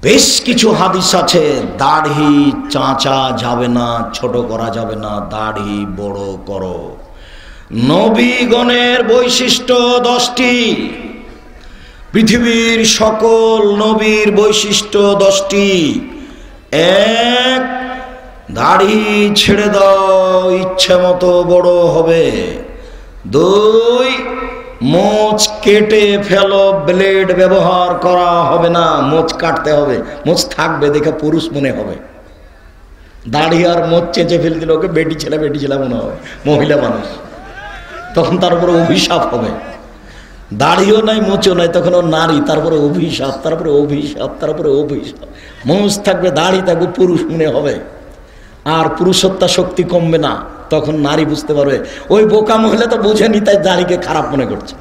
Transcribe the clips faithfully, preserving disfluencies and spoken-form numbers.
বেশ কিছু হাদিস আছে, দাড়ি চাঁচা যাবে না, ছোট করা যাবে না, দাড়ি বড় করো। নবীগণের বৈশিষ্ট্য দশটি, পৃথিবীর সকল নবীর বৈশিষ্ট্য দশটি। এক, দাড়ি ছেড়ে দাও, ইচ্ছে মতো বড় হবে। দুই, মোচ কেটে ফেলো, ব্লেড ব্যবহার করা হবে না, মোচ কাটতে হবে, মোচ থাকবে দেখে পুরুষ মনে হবে। দাড়ি আর মোচ চেঁচে ফেলে দিলে ওকে বেটি ছেলে বেটি ছেলে মনে হবে, মহিলা মানুষ, তখন তার উপরে অভিশাপ হবে। দাড়িও নাই মোচও নাই, তখন ও নারী, তারপরে অভিশাপ, তারপরে অভিশাপ, তারপরে অভিশাপ। মোচ থাকবে, দাড়ি থাকবে, পুরুষ মনে হবে, আর পুরুষত্বা শক্তি কমবে না। তখন নারী বুঝতে পারবে, ওই বোকা মহিলা তো বুঝেনি, তাই দাড়িকে খারাপ মনে করছে।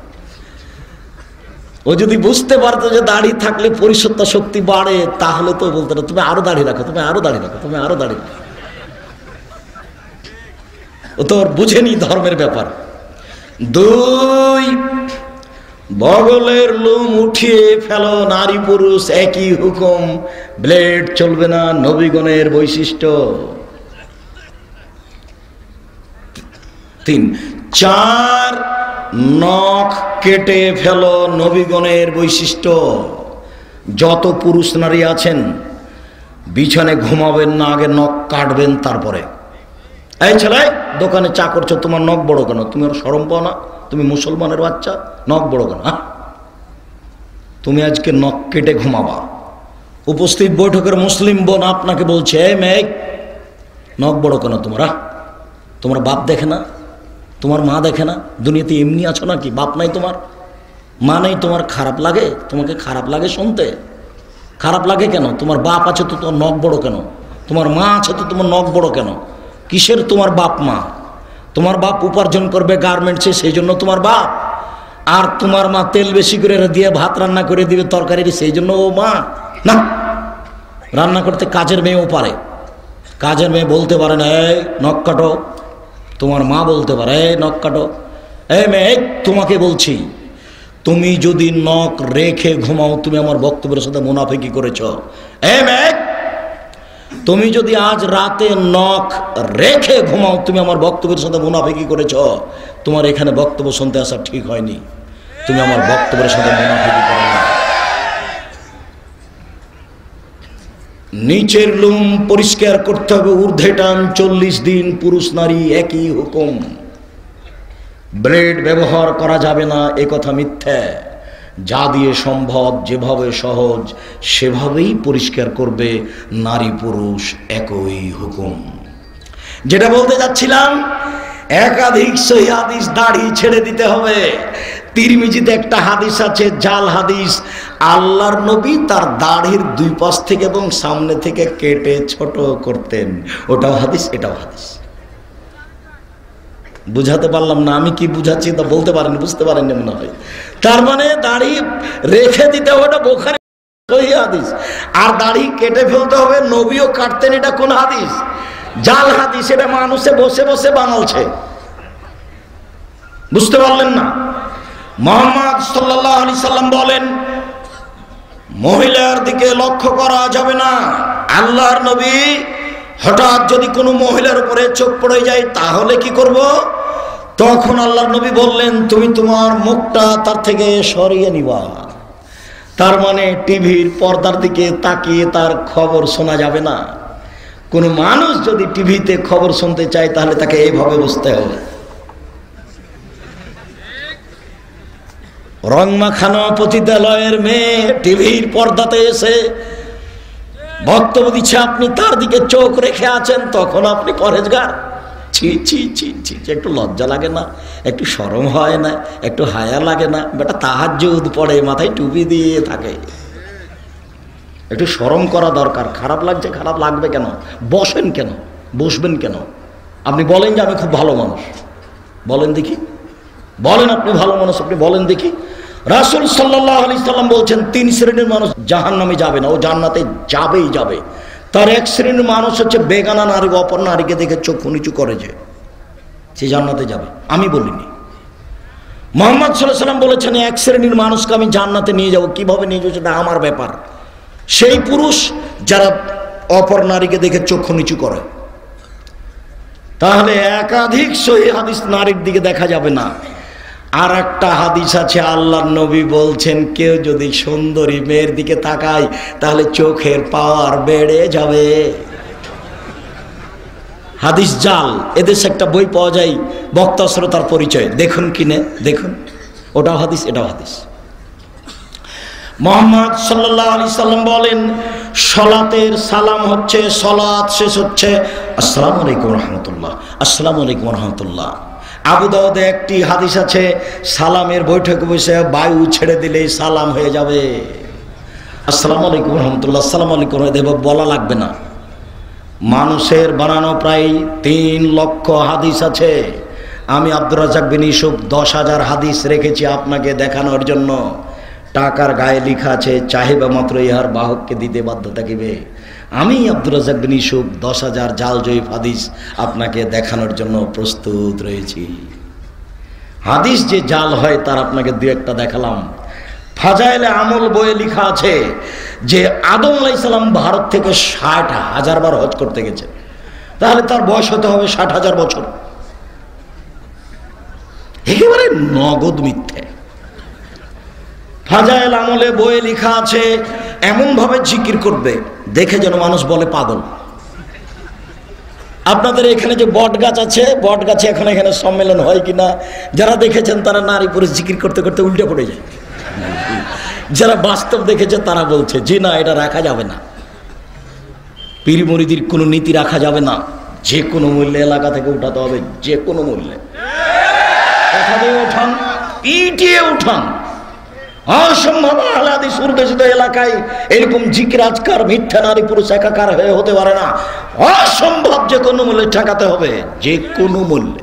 ও যদি বুঝতে পারতো যে দাড়ি থাকলে পুরুষত্বা শক্তি বাড়ে, তাহলে তো বলতো না তুমি আরো দাড়ি রাখো, তুমি আরো দাড়ি রাখো, তুমি আরো দাড়ি রাখো। ও তো বুঝেনি ধর্মের ব্যাপার। দুই, বগলের লোম উঠিয়ে ফেলো, নারী পুরুষ একই হুকুম, ব্লেড চলবে না, নবীগণের বৈশিষ্ট্য। তিন, চার, নখ কেটে ফেলো, নবীগণের বৈশিষ্ট্য। যত পুরুষ নারী আছেন বিছানে ঘুমাবেন না, আগে নখ কাটবেন, তারপরে। এই ছেলে, দোকানে চা করছো, তোমার নখ বড় কেন? তুমি আর শরম পাও না? তুমি মুসলমানের বাচ্চা, নখ বড় কেন? হ্যাঁ, তুমি আজকে নখ কেটে ঘুমাবা। উপস্থিত বৈঠকের মুসলিম বোন আপনাকে বলছে, এই মেয়ে, নখ বড় কেন তোমার? তোমার বাপ দেখে না? তোমার মা দেখে না? দুনিয়াতে এমনি আছো নাকি? বাপ নাই তোমার, মা নেই তোমার, খারাপ লাগে? তোমাকে খারাপ লাগে শুনতে? খারাপ লাগে কেন? তোমার বাপ আছে তো তোমার নখ বড় কেন? তোমার মা আছে তো তোমার নখ বড় কেন? কিসের তোমার বাপ মা? তোমার বাপ উপার্জন করবে গার্মেন্টসে, সেই জন্য তোমার বাপ। আর তোমার মা তেল বেশি করে দিয়ে ভাত রান্না করে দিবে তরকারি, সেই জন্য ও মা না। রান্না করতে কাজের মেয়েও পারে, কাজের মেয়ে বলতে পারে না এই নখ কাটো। তোমার মা বলতে পারে এই নখ কাটো। এই মেয়ে, তোমাকে বলছি, তুমি যদি নখ রেখে ঘুমাও, তুমি আমার বক্তব্যের সাথে মুনাফিকি করেছ। এই মেয়ে, তুমি যদি আজ রাতে নখ রেখে ঘুমাও, তুমি আমার বক্তব্যের সাথে মুনাফিকি করেছ। তোমার এখানে বক্তব্য শুনতে আসা ঠিক হয়নি, তুমি আমার বক্তব্যের সাথে মুনাফিকি করো না। নিচের লোম পরিষ্কার করতে হবে, ঊর্ধ্বে টান চল্লিশ দিন, পুরুষ নারী একই হুকুম। ব্লেড ব্যবহার করা যাবে না, এ কথা মিথ্যা। যা দিয়ে সম্ভব, যেভাবে সহজ সেভাবেই পরিষ্কার করবে, নারী পুরুষ একই হুকুম। যেটা বলতে যাচ্ছিলাম, একাধিক সহিহ হাদিস, দাড়ি ছেড়ে দিতে হবে। তিরমিজিতে একটা হাদিস আছে, জাল হাদিস, আল্লাহর নবী তার দাড়ির দুই পাশ থেকে এবং সামনে থেকে কেটে ছোট করতেন। ওটাও হাদিস, এটাও হাদিস। বুঝাতে পারলাম না? আমি কি বুঝাচ্ছি তা বলতে পারেন, বুঝতে পারেন মনে হয়। তার মানে দাড়ি রেখে দিতে হবে, এটা বুখারী সহিহ হাদিস। আর দাড়ি কেটে ফেলতে হবে, নবীও কাটতেন, এটা কোন হাদিস? জাল হাদিস। এটা মানুষে বসে বসে বানালছে, বুঝতে পারলেন না? মুহাম্মদ সাল্লাল্লাহু আলাইহি সাল্লাম বলেন, মহিলার দিকে লক্ষ্য করা যাবে না। আল্লাহর নবী হঠাৎ যদি কোনো মহিলার উপরে চোখ পড়ে যায়, তাহলে কি করব? তখন আল্লাহর নবী বললেন, তুমি তোমার মুখটা তার থেকে সরিয়ে নিবা। তার মানে টিভির পর্দার দিকে তাকিয়ে তার খবর শোনা যাবে না। কোনো মানুষ যদি টিভিতে খবর শুনতে চায়, তাহলে তাকে এইভাবে বুঝতে হবে। রং মাখানো পতিতালয়ের মেয়ে টিভির পর্দাতে এসে বক্তব্য দিচ্ছে, আপনি তার দিকে চোখ রেখে আছেন, তখন আপনি পরেজগার। ছি ছি ছি ছি, একটু লজ্জা লাগে না? একটু শরম হয় না? একটু হায়া লাগে না? বেটা তাহাজ্জুদ পড়ে, মাথায় টুপি দিয়ে থাকে, একটু শরম করা দরকার। খারাপ লাগছে, খারাপ লাগবে কেন? বসেন কেন? বসবেন কেন? আপনি বলেন যে আমি খুব ভালো মানুষ, বলেন দেখি, বলেন আপনি ভালো মানুষ, আপনি বলেন দেখি। রাসূল সাল্লাল্লাহু আলাইহি সাল্লাম বলছেন, তিন শ্রেণীর মানুষ জাহান্নামে যাবে না, ও জান্নাতে যাবেই যাবে। তার এক শ্রেণীর মানুষ হচ্ছে বেগানা নারী, অপর নারীকে দেখে চোখ নিচু করে, যে সে জান্নাতে যাবে। আমি বলিনি, মুহাম্মদ সাল্লাল্লাহু আলাইহি সাল্লাম বলেছেন, এক শ্রেণীর মানুষকে আমি জান্নাতে নিয়ে যাব। কিভাবে নিয়ে যাবো সেটা আমার ব্যাপার, সেই পুরুষ যারা অপর নারীকে দেখে চক্ষু নিচু করে। তাহলে একাধিক সহিহ হাদিস নারীর দিকে দেখা যাবে না। আর একটা হাদিস আছে, আল্লাহর নবী বলছেন কেউ যদি সুন্দরী মেয়ের দিকে তাকায় তাহলে চোখের পাওয়ার বেড়ে যাবে। হাদিস জাল। এদেশে একটা বই পাওয়া যায়, বক্তা শ্রোতার পরিচয়, দেখুন কিনে দেখুন, ওটাও হাদিস এটাও হাদিস। মুহাম্মদ সাল্লাল্লাহু আলাইহি সাল্লাম বলেন, সালাতের সালাম হচ্ছে, সালাত শেষ হচ্ছে আসসালামু আলাইকুম রাহমাতুল্লাহ, আসসালামু আলাইকুম রাহমাতুল্লাহ। আবু দাউদে একটি হাদিস আছে, সালামের বৈঠকে বসে বায়ু ছেড়ে দিলেই সালাম হয়ে যাবে। আসসালামু আলাইকুম রাহমাতুল্লাহ, আসসালামু আলাইকুম বলা লাগবে না। মানুষের বানানো প্রায় তিন লক্ষ হাদিস আছে। আমি আব্দুর রাজ্জাক বিন ইউসুফ দশ হাজার হাদিস রেখেছি আপনাকে দেখানোর জন্য। টাকার গায়ে লেখা আছে, চাহিবা মাত্র ইহার বাহককে দিতে বাধ্য থাকিবে। আমি আব্দুর রাজ্জাক বিন ইউসুফ দশ হাজার জাল জয়ীফ হাদিস আপনাকে দেখানোর জন্য প্রস্তুত রয়েছি। হাদিস যে জাল হয় তার আপনাকে দু একটা দেখালাম। ফাজাইলে আমল বইয়ে লেখা আছে যে আদম আলাইহিস সালাম ভারত থেকে ষাট হাজার বার হজ করতে গেছে, তাহলে তার বয়স হতে হবে ষাট হাজার বছর। একেবারে নগদ মিথ্যে। ফাজাইল আমলে বইয়ে লেখা আছে এমন ভাবে জিকির করবে দেখে যেন মানুষ বলে পাগল। আপনাদের এখানে যে বট গাছ আছে, বট গাছে এখন এখানে সম্মেলন হয় কিনা, যারা দেখেছেন তারা নারী পুরুষ জিকির করতে করতে উল্টে পড়ে যায়। যারা বাস্তব দেখেছে তারা বলছে যে না, এটা রাখা যাবে না। পীর মুরিদির কোনো নীতি রাখা যাবে না, যে কোনো মূল্যে এলাকা থেকে উঠাতে হবে, যে কোনো মূল্যে। কথা দিয়ে উঠান, পিটিয়ে উঠান। অসম্ভব আহলে হাদিস উর্দুশিত এলাকায় এরকম জিকির আজকার মিথ্যা নারী পুরুষ একাকার হয়ে হতে পারে না। অসম্ভব, যে কোনো মূল্যে ঠেকাতে হবে, যে কোনো মূল্যে।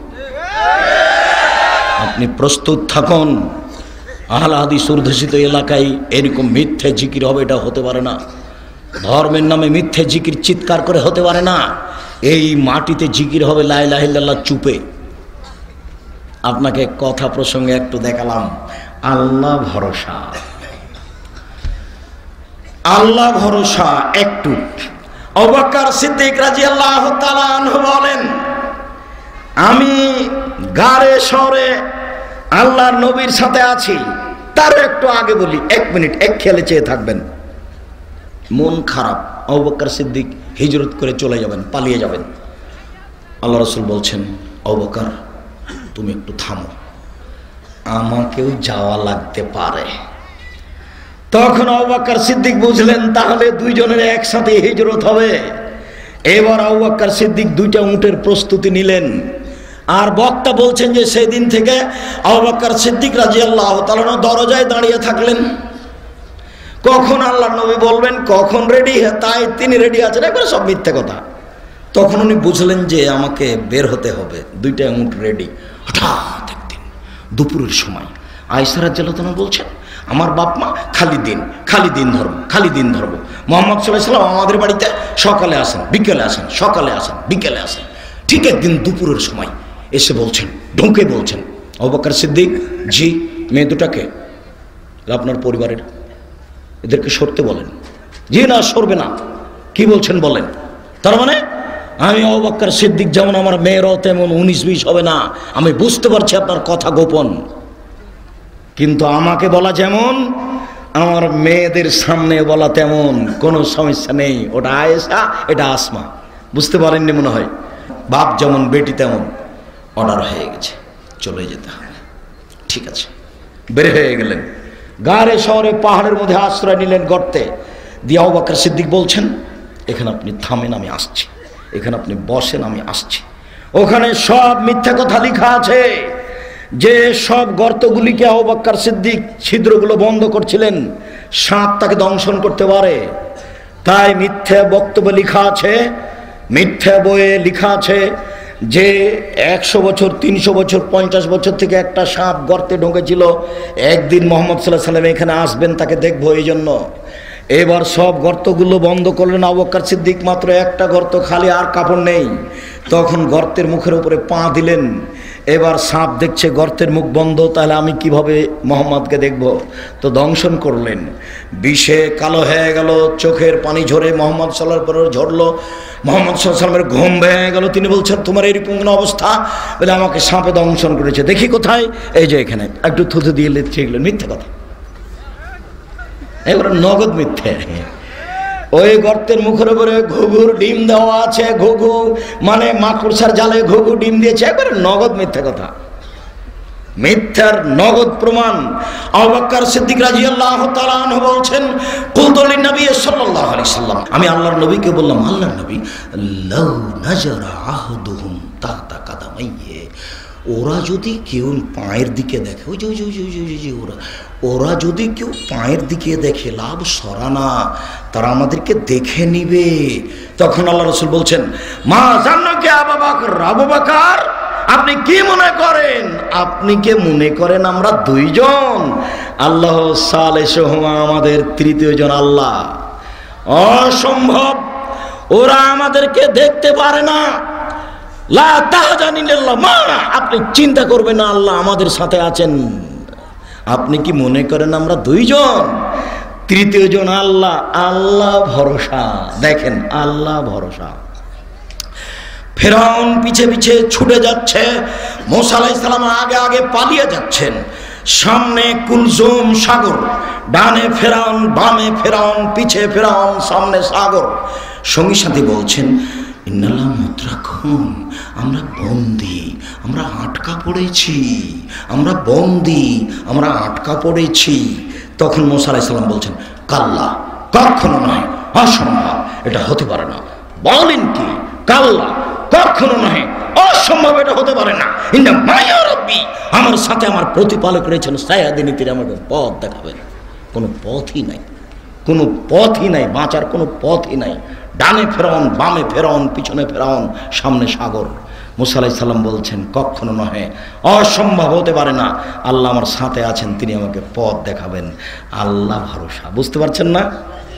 আপনি প্রস্তুত থাকুন। আহলে হাদিস উর্দুশিত এলাকায় এরকম মিথ্যে জিকির হবে, এটা হতে পারে না। ধর্মের নামে মিথ্যে জিকির চিৎকার করে হতে পারে না। এই মাটিতে জিকির হবে লা ইলাহা ইল্লাল্লাহ চুপে। আপনাকে কথা প্রসঙ্গে একটু দেখালাম। আল্লাহ ভরসা, আল্লাহ ভরসা একটু। আবু বকর সিদ্দিক রাদিয়াল্লাহু তাআলা আনহু বলেন, আমি গারে শহরে আল্লাহর নবীর সাথে আছি। তার একটু আগে বলি, এক মিনিট এক খেয়ালে চেয়ে থাকবেন। মন খারাপ, আবু বকর সিদ্দিক হিজরত করে চলে যাবেন, পালিয়ে যাবেন। আল্লাহ রাসূল বলছেন, আবু বকর তুমি একটু থামো, আমাকেও যাওয়া লাগতে পারে। তখন আবু বকর সিদ্দিক বুঝলেন তাহলে দুইজনের একসাথে হিজরত হবে। এবার আবু বকর সিদ্দিক দুইটা উটের প্রস্তুতি নিলেন। আর বক্তা বলছেন যে সেদিন থেকে আবু বকর সিদ্দিক রাদিয়াল্লাহু তাআলা দরজায় দাঁড়িয়ে থাকলেন। কখন আল্লাহর নবী বলবেন, কখন রেডি, তাই তিনি রেডি আছেন, একবার সব মিথ্যে কথা। তখন উনি বুঝলেন যে আমাকে বের হতে হবে, দুইটা উট রেডি। হঠাৎ একদিন দুপুরের সময় আয়েশা রাদিয়াল্লাহু তাআলা বলছেন, আমার বাপ মা খালি দিন খালি দিন ধর্ম খালি দিন ধর্ম। মুহাম্মদ সাল্লাল্লাহু আলাইহি ওয়াসাল্লাম আমাদের বাড়িতে সকালে আসেন, বিকেলে আসেন, সকালে আসেন, বিকেলে আসেন। ঠিক একদিন দুপুরের সময় এসে বলছেন, ঢুকে বলছেন, আবু বকর সিদ্দিক জি, মেয়ে দুটাকে আপনার পরিবারের, এদেরকে সরতে বলেন। জি না, সরবে না। কি বলছেন বলেন। তার মানে আমি আবু বকর সিদ্দিক যেমন, আমার মেয়েরাও তেমন উনিশ বিশ হবে না। আমি বুঝতে পারছি আপনার কথা গোপন, কিন্তু আমাকে বলা যেমন আমার মেয়েদের সামনে বলা তেমন কোনো সমস্যা নেই। ওটা আয়েশা, এটা আসমা। বুঝতে পারেননি মনে হয়। বাপ যেমন বেটি তেমন। অর্ডার হয়ে গেছে, চলে যেতে হবে। ঠিক আছে, বের হয়ে গেলেন। গাড়ে শহরে পাহাড়ের মধ্যে আশ্রয় নিলেন গর্তে। দিয়ে আবু বকর সিদ্দিক বলছেন, এখানে আপনি থামেন, আমি আসছি। এখানে আপনি বসেন, আমি আসছি। ওখানে সব মিথ্যা কথা লেখা আছে। যে সব গর্তগুলিকে আবু বকর সিদ্দিক ছিদ্রগুলো বন্ধ করছিলেন, সাপ তাকে দংশন করতে পারে, তাই মিথ্যা বক্তব্য লেখা আছে। মিথ্যা বইয়ে লেখা আছে যে একশো বছর, তিনশো বছর, পঞ্চাশ বছর থেকে একটা সাপ গর্তে ঢুকেছিল। একদিন মোহাম্মদ সাল্লাল্লাহু আলাইহি সাল্লাম এখানে আসবেন, তাকে দেখবো এই জন্য। এবার সব গর্তগুলো বন্ধ করলেন আবু বকর সিদ্দিক। মাত্র একটা গর্ত খালি, আর কাপড় নেই। তখন গর্তের মুখের উপরে পা দিলেন এবার সাপ দেখছে গর্তের মুখ বন্ধ, তাহলে আমি কিভাবে মোহাম্মদকে দেখব? তো দংশন করলেন, বিষে কালো হয়ে গেল, চোখের পানি ঝরে মোহাম্মদ সাল্লাল্লাহু আলাইহি ওয়াসাল্লাম ঝরলো। মোহাম্মদ সাল্লাল্লাহু আলাইহি ওয়াসাল্লামের ঘুম ভেঙে গেল। তিনি বলছেন, তোমার এরকম কোনো অবস্থা? বলে, আমাকে সাপে দংশন করেছে। দেখি কোথায়? এই যে এখানে। একটু থুতু দিয়ে লিখছে, এগুলো মিথ্যে কথা, এগুলো নগদ মিথ্যে। ওই গর্তের মুখের উপরে ঘুঘুর ডিম দেওয়া আছে, ঘুঘু মানে মাকড়সার জালে ঘুঘু ডিম দিয়েছে, একবারে নগদ মিথ্যা কথা, মিথ্যার নগদ প্রমাণ। আবু বকর সিদ্দিক রাদিয়াল্লাহু তাআলা আনহু বলছেন, কুলতু লিন নবী সাল্লাল্লাহু আলাইহি সাল্লাম, আমি আল্লাহর নবীকে বললাম, আল্লাহর নবী, লাউ নাজারা আহদুহুম তাহতা কাদামাইহি, ওরা যদি কেউ পায়ের দিকে দেখে, ওই যে ওই যে ওই যে ওই যে ওরা ওরা যদি কেউ পায়ের দিকে দেখে, লাভ সরানা, তারা আমাদেরকে দেখে নিবে। তখন আল্লাহ রাসূল বলছেন, মা জান্নাকে আবু বকর, আবু বকর আপনি কি মনে করেন? আপনি কে মনে করেন আমরা দুইজন? আল্লাহ সালেহুমা, আমাদের তৃতীয় জন আল্লাহ। অসম্ভব, ওরা আমাদেরকে দেখতে পারে না। লা তাহজানিল্লাহ, মা আপনি চিন্তা করবেন না, আল্লাহ আমাদের সাথে আছেন। আপনি কি মনে করেন আমরা দুইজন? তৃতীয় জন আল্লাহ। আল্লাহ ভরসা, দেখেন আল্লাহ ভরসা। ফেরাউন পিছে পিছে ছুটে যাচ্ছে, মূসা আলাইহিস সালাম আগে আগে পালিয়ে যাচ্ছেন। সামনে কুলজুম সাগর, ডানে ফেরাউন, বামে ফেরাউন, পিছে ফেরাউন, সামনে সাগর। সঙ্গী সাথী বলছেন, ইন্নাল্লাহ মুদ্রাকুম, আমরা বন্দী, আমরা আটকা পড়েছি, আমরা বন্দী, আমরা আটকা পড়েছি। তখন মূসা আলাইহিস সালাম বলছেন, কাল্লা, কখনো নয়, অসম্ভব, এটা হতে পারে না। বলেন কি? কাল্লা, কখনো নয়, অসম্ভব, এটা হতে পারে না। ইন্না মায়া রাব্বি, আমার সাথে আমার প্রতিপালক রয়েছেন, সায়াদিনী, তিনি আমাকে পথ দেখাবেন। কোনো পথই নাই, কোনো পথই নাই, বাঁচার কোনো পথই নাই। ডানে ফেরাউন, বামে ফেরাউন, পিছনে ফেরাউন, সামনে সাগর। মূসা আলাইহিস সালাম বলছেন, কখনো নহে, অসম্ভব, হতে পারে না। আল্লাহ আমার সাথে আছেন, তিনি আমাকে পথ দেখাবেন। আল্লাহ ভরসা, বুঝতে পারছেন না?